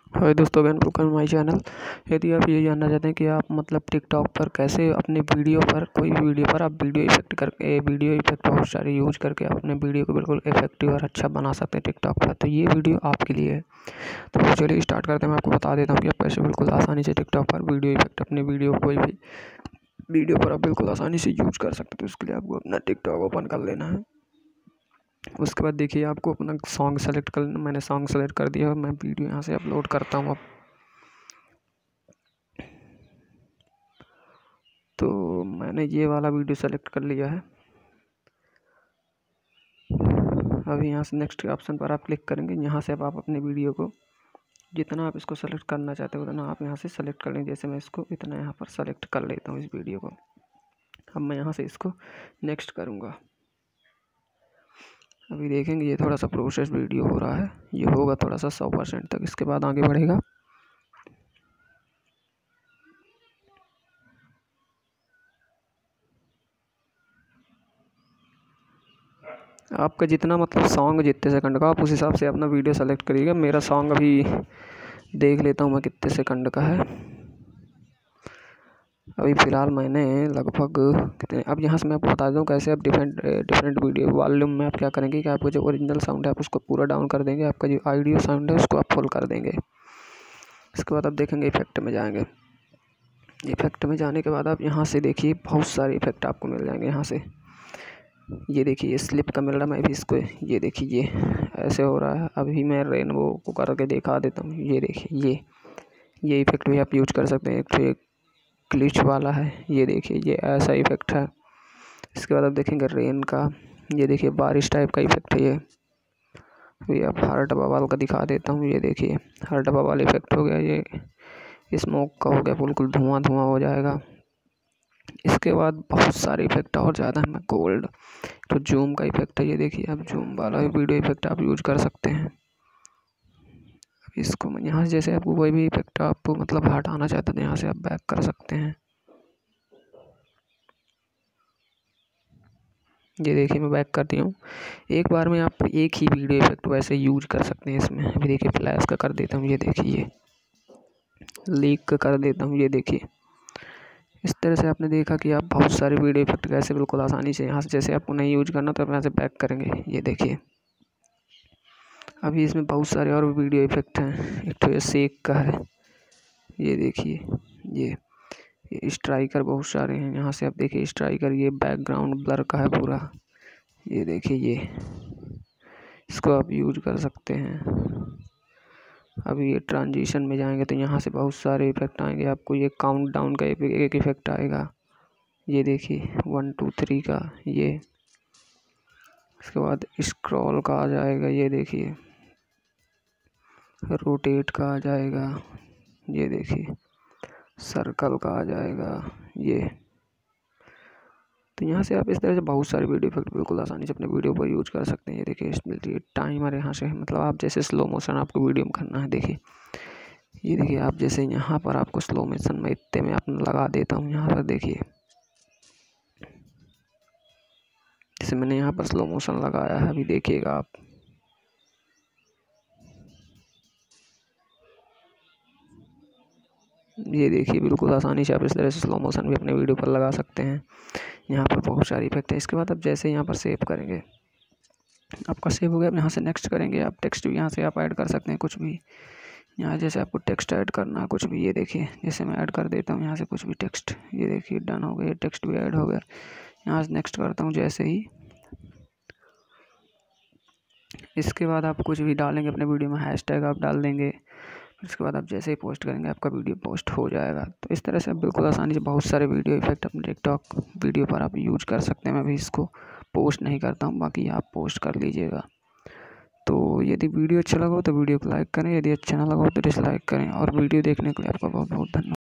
हाय दोस्तों, welcome my channel. यदि आप ये जानना चाहते हैं कि आप मतलब टिकटॉक पर कैसे अपने वीडियो पर कोई भी वीडियो पर आप वीडियो इफेक्ट बहुत सारे यूज करके आप अपने वीडियो को बिल्कुल इफेक्टिव और अच्छा बना सकते हैं टिकटॉक पर, तो ये वीडियो आपके लिए है। तो चलिए स्टार्ट करते हैं। मैं आपको बता देता हूँ कि आप कैसे बिल्कुल आसानी से टिकटॉक पर वीडियो इफेक्ट अपने वीडियो कोई भी वीडियो पर आप बिल्कुल आसानी से यूज कर सकते हैं। तो उसके लिए आपको अपना टिकटॉक ओपन कर लेना है। उसके बाद देखिए आपको अपना सॉन्ग सेलेक्ट कर लेना। मैंने सॉन्ग सेलेक्ट कर दिया और मैं वीडियो यहाँ से अपलोड करता हूँ अब। तो मैंने ये वाला वीडियो सेलेक्ट कर लिया है। अभी यहाँ से नेक्स्ट के ऑप्शन पर आप क्लिक करेंगे। यहाँ से अब आप अपने वीडियो को जितना आप इसको सेलेक्ट करना चाहते हो उतना आप यहाँ से सेलेक्ट कर लें। जैसे मैं इसको इतना यहाँ पर सेलेक्ट कर लेता हूँ इस वीडियो को। अब मैं यहाँ से इसको नेक्स्ट करूँगा। अभी देखेंगे ये थोड़ा सा प्रोसेस वीडियो हो रहा है, ये होगा थोड़ा सा 100% तक, इसके बाद आगे बढ़ेगा। आपका जितना मतलब सॉन्ग जितने सेकंड का आप उस हिसाब से अपना वीडियो सेलेक्ट करिएगा। मेरा सॉन्ग अभी देख लेता हूँ मैं कितने सेकंड का है। अभी फ़िलहाल मैंने लगभग कितने, अब यहाँ से मैं आपको बता दूँ कैसे आप डिफरेंट वीडियो वॉल्यूम में आप क्या करेंगे कि आपको जो ओरिजिनल साउंड है आप उसको पूरा डाउन कर देंगे, आपका जो ऑडियो साउंड है उसको आप फुल कर देंगे। इसके बाद आप देखेंगे इफेक्ट में जाएंगे। इफेक्ट में जाने के बाद आप यहाँ से देखिए बहुत सारे इफेक्ट आपको मिल जाएंगे। यहाँ से ये देखिए ये स्लिप का मिल रहा है। मैं भी इसको ये देखिए ये ऐसे हो रहा है। अभी मैं रेनबो को करके दिखा देता हूँ। ये देखिए ये इफेक्ट भी आप यूज कर सकते हैं। एक तो एक ग्लिच वाला है, ये देखिए ये ऐसा इफेक्ट है। इसके बाद आप देखेंगे रेन का, ये देखिए बारिश टाइप का इफेक्ट है। ये आप हार्ट बवाल का दिखा देता हूँ। ये देखिए हार्ट बवाल इफेक्ट हो गया। ये स्मोक का हो गया, बिल्कुल धुआं हो जाएगा। इसके बाद बहुत सारे इफेक्ट और ज़्यादा है। मैं गोल्ड तो जूम का इफेक्ट है, ये देखिए आप जूम वाला वीडियो इफेक्ट आप यूज कर सकते हैं। इसको मैं यहाँ से जैसे आपको कोई भी इफेक्ट आप मतलब हटाना चाहते हैं यहाँ से आप बैक कर सकते हैं। ये देखिए मैं बैक कर दिया हूँ। एक बार में आप एक ही वीडियो इफेक्ट वैसे यूज कर सकते हैं इसमें। अभी देखिए फ्लैश का कर देता हूँ, ये देखिए ये लीक का कर देता हूँ। ये देखिए इस तरह से आपने देखा कि आप बहुत सारे वीडियो इफेक्ट कैसे बिल्कुल आसानी से यहाँ से, जैसे आपको नहीं यूज करना तो आप यहाँ से बैक करेंगे। ये देखिए अभी इसमें बहुत सारे और वीडियो इफेक्ट हैं। एक तो ये शेक का है, ये देखिए ये स्ट्राइकर बहुत सारे हैं। यहाँ से आप देखिए स्ट्राइकर, ये बैकग्राउंड ब्लर का है पूरा। ये देखिए ये इसको आप यूज कर सकते हैं। अभी ये ट्रांजिशन में जाएंगे तो यहाँ से बहुत सारे इफेक्ट आएंगे आपको। ये काउंट डाउन का एक इफेक्ट आएगा, ये देखिए 1 2 3 का ये। इसके बाद स्क्रॉल का आ जाएगा, ये देखिए रोटेट का आ जाएगा, ये देखिए सर्कल का आ जाएगा ये। तो यहाँ से आप इस तरह से बहुत सारे वीडियो इफेक्ट बिल्कुल आसानी से अपने वीडियो पर यूज कर सकते हैं। ये देखिए टाइमर यहाँ से मतलब आप जैसे स्लो मोशन आपको वीडियो में करना है। देखिए ये देखिए आप जैसे यहाँ पर आपको स्लो मोशन में इतने में आप लगा देता हूँ। यहाँ पर देखिए जैसे मैंने यहाँ पर स्लो मोशन लगाया है, अभी देखिएगा आप। ये देखिए बिल्कुल आसानी से आप इस तरह से स्लो मोशन भी अपने वीडियो पर लगा सकते हैं। यहाँ पर बहुत सारे इफेक्ट है। इसके बाद आप जैसे यहाँ पर सेव करेंगे, आपका सेव हो गया। अब यहाँ से नेक्स्ट करेंगे। आप टेक्स्ट भी यहाँ से आप ऐड कर सकते हैं कुछ भी। यहाँ जैसे आपको टेक्स्ट ऐड करना है कुछ भी, ये देखिए जैसे मैं ऐड कर देता हूँ यहाँ से कुछ भी टेक्स्ट। ये देखिए डन हो गया, टेक्स्ट भी ऐड हो गया। यहाँ से नेक्स्ट करता हूँ जैसे ही। इसके बाद आप कुछ भी डालेंगे अपने वीडियो में, हैशटैग आप डाल देंगे। इसके बाद आप जैसे ही पोस्ट करेंगे आपका वीडियो पोस्ट हो जाएगा। तो इस तरह से आप बिल्कुल आसानी से बहुत सारे वीडियो इफेक्ट अपने टिकटॉक वीडियो पर आप यूज कर सकते हैं। मैं भी इसको पोस्ट नहीं करता हूँ, बाकी आप पोस्ट कर लीजिएगा। तो यदि वीडियो अच्छा लगा हो तो वीडियो को लाइक करें, यदि अच्छा ना लगा हो तो डिसलाइक करें। और वीडियो देखने के लिए आपका बहुत बहुत धन्यवाद।